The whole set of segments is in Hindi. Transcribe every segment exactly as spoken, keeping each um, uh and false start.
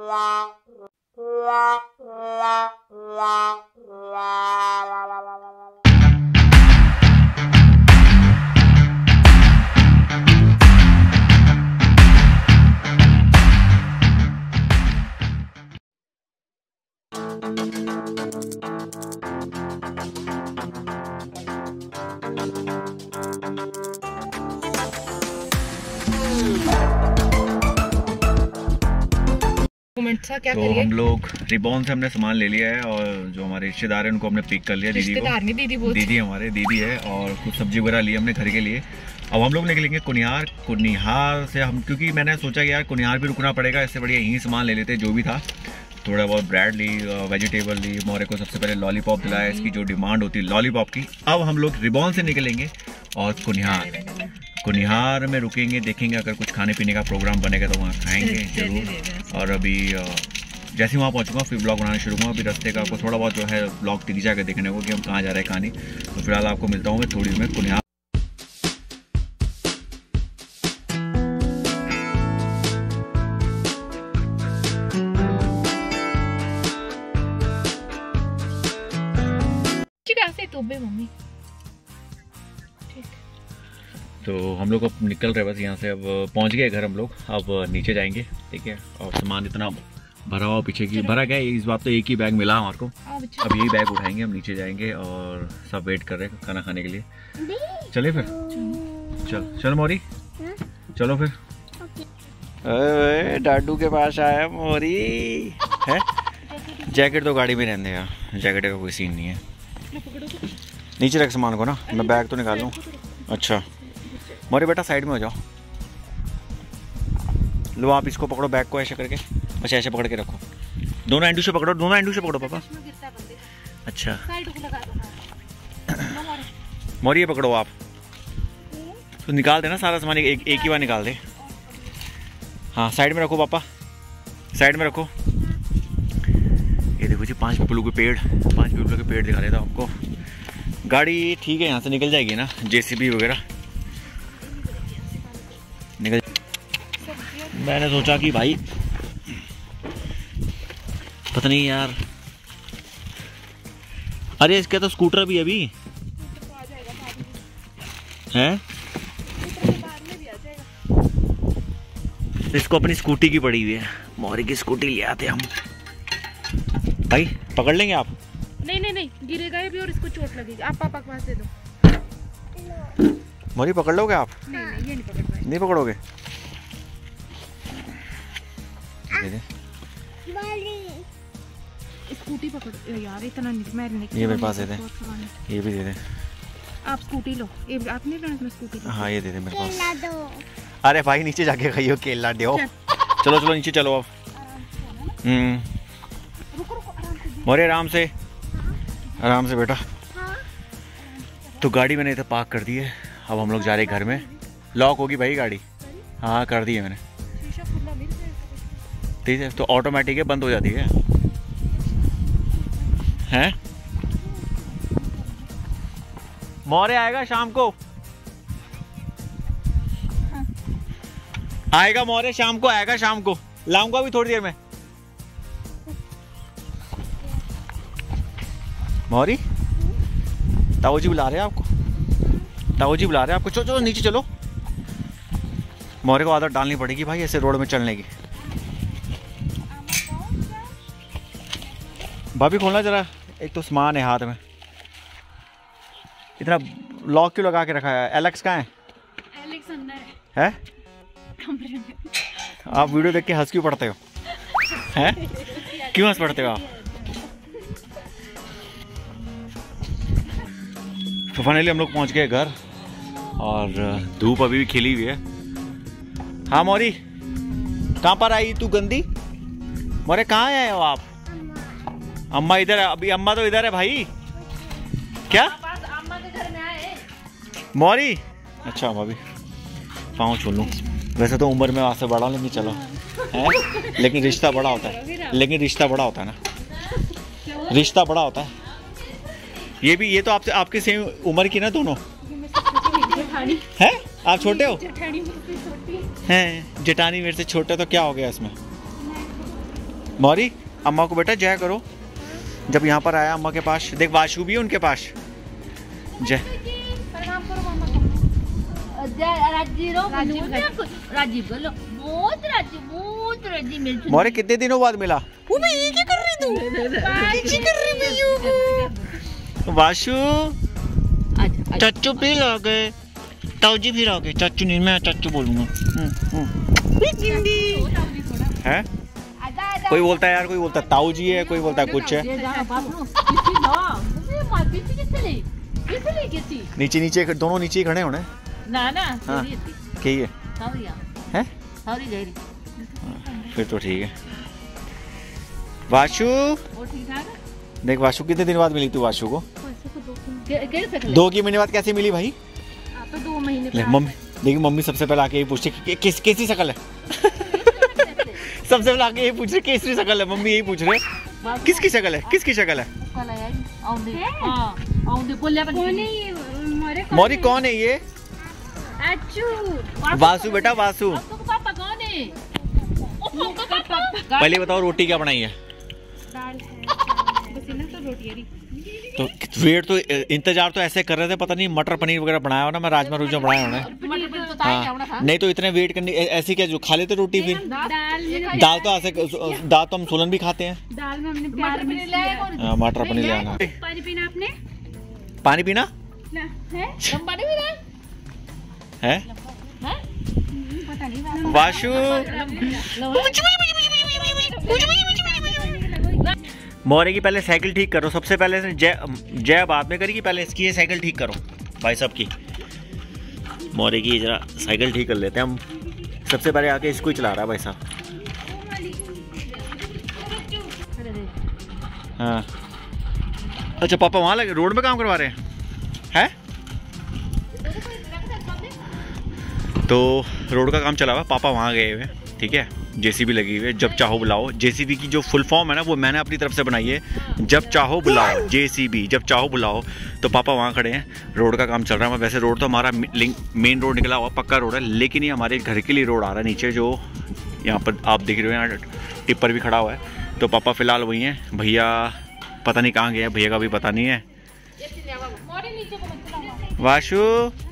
क्या तो हम लोग रिबॉन से हमने सामान ले लिया है और जो हमारे रिश्तेदार हैं उनको हमने पिक कर लिया। दीदी को दीदी, दीदी हमारे दीदी है और कुछ सब्जी वगैरह ली हमने घर के लिए। अब हम लोग निकलेंगे कुनिहार। कुनिहार से हम क्योंकि मैंने सोचा कि यार कुनिहार भी रुकना पड़ेगा, इससे बढ़िया यहीं सामान ले लेते जो भी था। थोड़ा बहुत ब्रेड ली, वेजिटेबल ली। मोरे को सबसे पहले लॉलीपॉप दिलाया, इसकी जो डिमांड होती है लॉलीपॉप की। अब हम लोग रिबॉन से निकलेंगे और कुनिहार कुनिहार में रुकेंगे, देखेंगे अगर कुछ खाने पीने का प्रोग्राम बनेगा तो वहाँ खाएंगे जरूर। और अभी जैसे वहाँ पहुँचूंगा फिर ब्लॉग बनाना शुरू करूँगा। अभी रास्ते का आपको थोड़ा बहुत जो है ब्लॉग दिख जाएगा देखने को कि हम कहाँ जा रहे हैं कहाँ नहीं। तो फिलहाल आपको मिलता हूँ मैं थोड़ी देर में कुनिहार। मम्मी तो हम लोग अब निकल रहे बस यहाँ से। अब पहुँच गए घर हम लोग। अब नीचे जाएंगे, ठीक है। और सामान इतना भरा हुआ पीछे की भरा गया, इस बात तो एक ही बैग मिला हमारे को। अब यही बैग उठाएंगे, हम नीचे जाएंगे और सब वेट कर रहे हैं खाना खाने के लिए। चलिए फिर, चल चल मोरी चलो फिर। डाडू के पास आया मोरी है। जैकेट तो गाड़ी में रहने यार, जैकेट का कोई सीन नहीं है। नीचे रख सामान को ना, मैं बैग तो निकाल लूँ। अच्छा मोरी बेटा साइड में हो जाओ। लो आप इसको पकड़ो, बैग को ऐसे करके, अच्छा ऐसे पकड़ के रखो। दोनों एंडू से पकड़ो, दोनों एंडू से पकड़ो पापा। अच्छा मोरी ये पकड़ो आप, तो निकाल देना सारा सामान, एक, एक ही बार निकाल दे। हाँ साइड में रखो पापा, साइड में रखो। ये देखो जी पांच पीपलों के पेड़, पांच पीपलों के पेड़ दिखा रहे थे आपको। गाड़ी ठीक है यहाँ से निकल जाएगी ना, जेसीबी वगैरह निकल। मैंने सोचा कि भाई पता नहीं यार, अरे इसका तो स्कूटर भी अभी है। इसको अपनी स्कूटी की पड़ी हुई है, मोरी की स्कूटी ले आते हम। भाई पकड़ लेंगे आप? नहीं नहीं नहीं गिरेगा ये भी और इसको चोट लगेगी। आप पापा के पास दे दो। मोरी पकड़ लोगे आप? नहीं नहीं ये नहीं पकड़ पाएंगे। नहीं पकड़ोगे? दे दे। स्कूटी पकड़ यार, इतना नहीं मैं नहीं। ये मेरे पास दे दे, ये भी दे दे। आप स्कूटी लो, ये आप नहीं लेना स्कूटी। हाँ ये दे दे मेरे पास। अरे भाई नीचे जाके खाइयो केला दो। चलो चलो नीचे चलो अब। हम्म मोरे आराम से, आराम से बेटा। तो गाड़ी मैंने इधर पार्क कर दी है। अब हम लोग जा रहे हैं घर में। लॉक होगी भाई गाड़ी? हाँ कर दी है मैंने। ठीक है तो ऑटोमेटिक है, बंद हो जाती है हैं? मोरे आएगा शाम को, आएगा मोरे शाम को आएगा, शाम को लाऊंगा भी थोड़ी देर में। मोरी ताऊ जी बुला रहे हैं आपको, ताऊ जी बुला रहे हैं आपको। चलो चलो नीचे चलो। मोरे को आदत डालनी पड़ेगी भाई ऐसे रोड में चलने की। भाभी खोलना जरा, एक तो सामान है हाथ में, इतना लॉक क्यों लगा के रखा है? एलेक्स कहाँ है? एलेक्स अंदर है, है? आप वीडियो देख के हंस क्यों पड़ते हो? हैं क्यों हंस पड़ते हो आप? तो फाइनली हम लोग पहुंच गए घर और धूप अभी भी खिली हुई है। हाँ मोरी कहाँ पर आई तू गंदी? मोरे कहाँ आए हो आप? अम्मा इधर है अभी, अम्मा तो इधर है भाई। क्या अम्मा के घर में आए मोरी? अच्छा भाभी पाँव छू लूँ। वैसे तो उम्र में आपसे बड़ा लेकिन चलो है, लेकिन रिश्ता बड़ा होता है, लेकिन रिश्ता बड़ा होता है ना, रिश्ता बड़ा होता है। ये भी, ये तो आपसे आपके सेम उम्र की ना दोनों है। आप छोटे हो हैं? जेठानी मेरे से छोटे, तो क्या हो गया इसमें? मौरी अम्मा को बेटा जय करो। जब यहाँ पर आया अम्मा के पास, देख वाशु भी है उनके पास। जय मौरी कितने दिनों बाद मिला? क्या कर रही तू? वाशु चच्चू भी आ गए, ताऊजी भी आ गए। चच्चू नहीं, मैं चच्चू बोलूंगा। है कोई बोलता है यार, कोई बोलता है ताऊजी है, कोई बोलता है कुछ है। नीचे नीचे दोनों नीचे ही खड़े होने ना ना। हाँ ठीक है, है? फिर तो ठीक है। वाशु देख, वाशु कितने दिन बाद मिली तू? वाशु को दो की महीने बाद कैसे मिली भाई? तो दो महीने मम्मी देखिए, मम्मी सबसे पहले आके यही पूछती कि, किस कैसी शक्ल है। सबसे पहले आके यही पूछ रहे कैसी शक्ल है। मम्मी यही पूछ रहे किसकी शक्ल है, किसकी शक्ल है? मौरी कौन है ये? वासु बेटा, वासु। पहले बताओ रोटी क्या बनाई है? तो वेट तो इंतजार तो ऐसे कर रहे थे, पता नहीं मटर पनीर वगैरह बनाया हो ना, मैं राजमा रूजमा बनाया होना। हाँ नहीं तो इतने वेट करनी ऐसी क्या, जो खा लेते रोटी फिर? दाल तो ऐसे, दाल तो हम सोलन भी खाते हैं। दाल में हमने मटर पनीर ले आना। पानी पीना आपने? पानी पीना है? वाशु मौर्य की पहले साइकिल ठीक करो। सबसे पहले जय जय बाद में करेगी, पहले इसकी ये साइकिल ठीक करो भाई साहब की। मौर्य की जरा साइकिल ठीक कर लेते हैं हम। सबसे पहले आके इसको ही चला रहा है भाई साहब। हाँ अच्छा, पापा वहाँ लगे रोड में काम करवा रहे हैं है? तो रोड का काम चला हुआ, पापा वहाँ गए हुए, ठीक है। जेसीबी लगी हुई है, जब चाहो बुलाओ। जेसीबी की जो फुल फॉर्म है ना, वो मैंने अपनी तरफ से बनाई है, जब चाहो बुलाओ। जेसीबी जब चाहो बुलाओ। तो पापा वहाँ खड़े हैं, रोड का काम चल रहा है। वैसे रोड तो हमारा मेन रोड निकला हुआ पक्का रोड है, लेकिन ये हमारे घर के लिए रोड आ रहा है नीचे, जो यहाँ पर आप देख रहे हो, यहाँ टिप्पर भी खड़ा हुआ है। तो पापा फिलहाल वही हैं, भैया पता नहीं कहाँ गए हैं, भैया का भी पता नहीं है। वाशु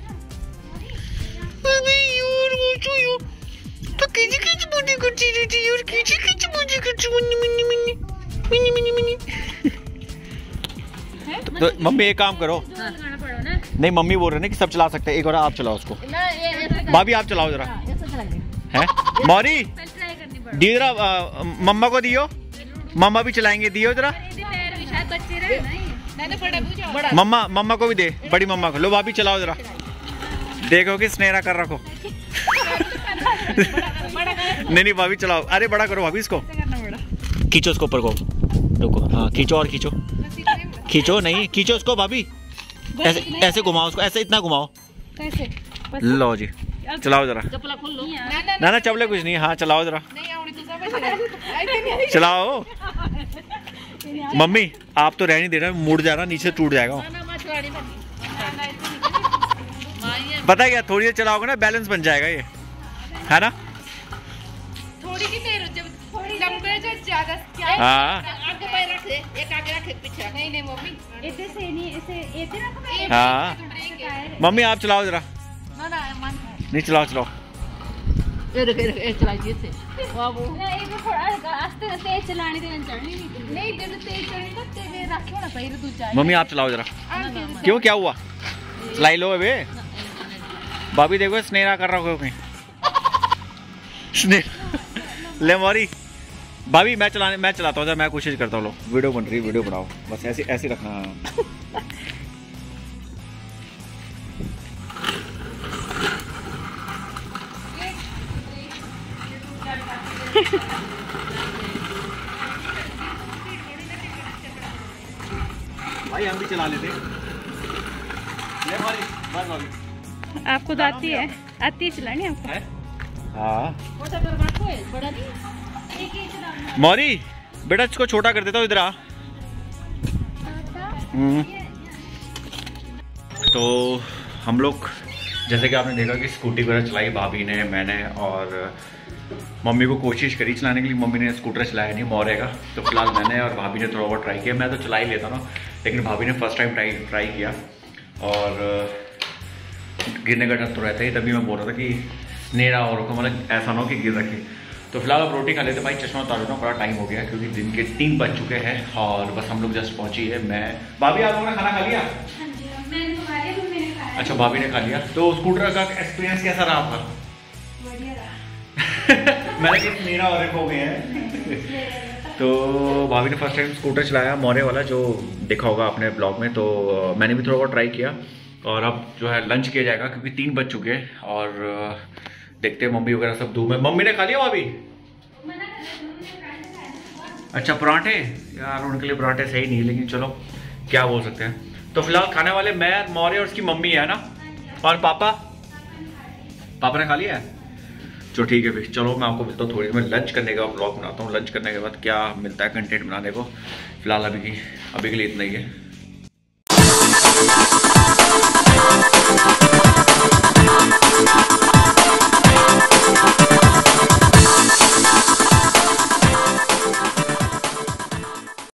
तो मम्मी एक काम करो। नहीं मम्मी बोल रहे हैं कि सब चला सकते हैं, एक बार आप चलाओ उसको। भाभी आप चलाओ जरा, है मौरी दियो जरा, मम्मा को दियो, मम्मा भी चलाएंगे, दियो जरा। मम्मा मम्मा को भी दे, बड़ी मम्मा को। लो भाभी चलाओ जरा, देखो कि स्नेहा कर रखो। नहीं नहीं भाभी चलाओ, अरे बड़ा करो भाभी इसको, खींचो उसको ऊपर को, रुको हाँ खींचो और खींचो, खींचो नहीं खींचो उसको भाभी, ऐसे ऐसे घुमाओ उसको, ऐसे इतना घुमाओ। लो जी चलाओ जरा। ना ना चपले कुछ नहीं, हाँ चलाओ जरा, चलाओ। मम्मी आप तो रह नहीं दे रहे, मुड़ जा रहा, नीचे टूट जाएगा। पता है क्या, थोड़ी देर चलाओगे ना बैलेंस बन जाएगा ये, है ना? थोड़ी की देर जब लंबे जो ज्यादा क्या, हाँ आगे पैर रखे, एक आगे रखे पीछे। नहीं नहीं मम्मी ऐसे से नहीं, ऐसे ऐसे रखो। हाँ मम्मी आप चलाओ जरा। ना ना नहीं चलाओ चलाओ। ये रुक रुक ये चलाइए से बाबू। नहीं ये थोड़ा आस्ते आस्ते चलाने देना चाहिए। नहीं तेरे तेज चलने का तेरे रखो ना पहले तू जाए। मम्मी आप चलाओ जरा। क्यों क्या हुआ? चलाई लो बे। भाभी देखो स्नेहा कर रहा हो कहीं। स्नेहा ले मौरी। भाभी मैं चलाने मैं चलाता हूँ, मैं कोशिश करता हूँ। लो वीडियो बन रही, वीडियो बनाओ बस, ऐसे ऐसे रखना। भाई हम भी चला लेते। ले भाभी, बस भाभी। आपको तो आती है, आती है चलानी आपको? हाँ मौरी बेटा इसको छोटा कर देता हूँ, इधर आ। तो हम लोग जैसे कि आपने देखा कि स्कूटी वगैरह चलाई भाभी ने, मैंने, और मम्मी को कोशिश करी चलाने के लिए, मम्मी ने स्कूटर चलाया नहीं मौर्य का, तो फिलहाल मैंने और भाभी ने थोड़ा बहुत ट्राई किया। मैं तो चला ही लेता ना, लेकिन भाभी ने फर्स्ट टाइम ट्राई ट्राई किया और गिरने का डर तो रहता ही। तभी मैं बोल रहा था कि नेरा और मतलब ऐसा ना हो कि गिर रखे। तो फिलहाल अब रोटी खा लेते भाई, चश्मा उतार देता हूँ, बड़ा टाइम हो गया क्योंकि दिन के तीन बज चुके हैं और बस हम लोग जस्ट पहुँची है। मैं भाभी आप लोगों ने खाना खा लिया? अच्छा भाभी ने खा लिया। तो स्कूटर का एक्सपीरियंस कैसा रहा आपका? मैंने किस मीरा और हो गए हैं। तो भाभी ने फर्स्ट टाइम स्कूटर चलाया मौर्य वाला, जो देखा होगा आपने ब्लॉग में। तो मैंने भी थोड़ा बहुत ट्राई किया और अब जो है लंच किया जाएगा क्योंकि तीन बज चुके हैं और देखते हैं मम्मी वगैरह सब धूम है। मम्मी ने खा लिया भाभी? अच्छा पराठे, यार उनके लिए पराठे सही नहीं, लेकिन चलो क्या बोल सकते हैं। तो फिलहाल खाने वाले मैं, मौर्य और उसकी मम्मी है ना, और पापा पापा ने खा लिया है। चलो ठीक है फिर, चलो मैं आपको मिलता हूँ थोड़ी देर में। लंच करने का ब्लॉग बनाता हूँ, लंच करने के बाद क्या मिलता है कंटेंट बनाने को। फिलहाल अभी की अभी के लिए इतना ही है।